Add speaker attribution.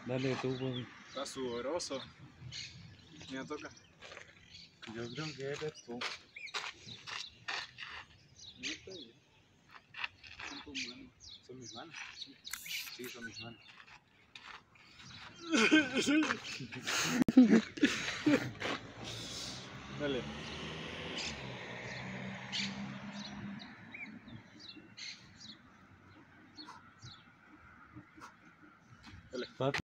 Speaker 1: Dale tú, pues.
Speaker 2: Está sudoroso. Mira, toca.
Speaker 1: Yo creo que eres tú.
Speaker 2: No está bien. Son tus manos.
Speaker 1: ¿Son mis manos? Sí, son mis manos.
Speaker 2: Dale.
Speaker 1: Papi.